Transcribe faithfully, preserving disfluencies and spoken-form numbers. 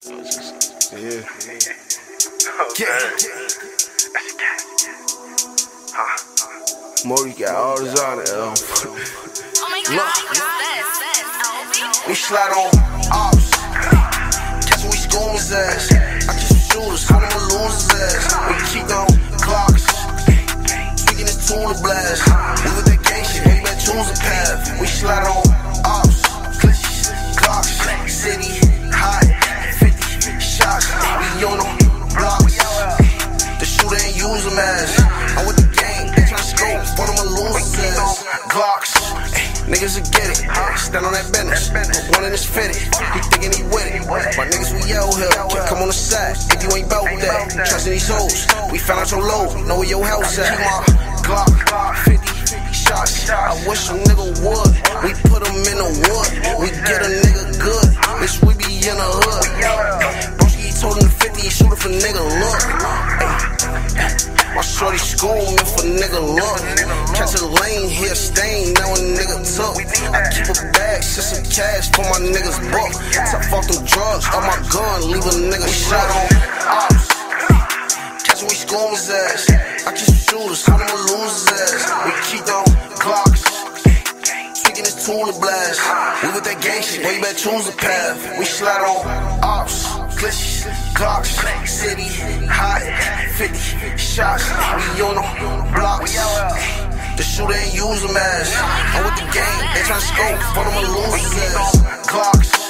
Yeah. Maury got all the on it, um. Look, we slide on ops. Catch when we school his ass. I keep some shooters, how them lose his ass. We keep on GLOCKS. Speaking this tool to blast. We with that gang shit, we been choose a path. We slide on ops. GLOCKS, city, hot, fifty shots. We on them blocks. The shooter ain't use them as. I'm with the gang, they tryna scope, but I'ma lose his ass. GLOCKS, niggas will get it. Stand on that business, one in his fitted. He thinking he with it. My niggas, we out here. Can't come on the side if you ain't bout that. Trusting these hoes, we found out your low. Know where your house at. Keep my Glock, fifty shots. I wish a nigga would. We put him in the wood. We get a nigga good. Bitch, we be in the hood. Broski, he told him the fifty, he shoot it for nigga look. My shorty school me for nigga look. Catch a lane, here stain, now a nigga took. I keep a bag, shit some cash for my niggas book. Top off them drugs, on my gun, leave a nigga shot on ops. Catch when we school his ass. I keep some shooters, how them lose his ass. We keep on GLOCKS. Speaking this tool to blast. We with that gang shit, way better choose a path. We slide on ops. Glitches, GLOCKS, city, hot, fifty shots. We on them blocks. The shooter ain't use them as. I'm with the gang, they tryna scope, but I'ma lose his ass. GLOCKS.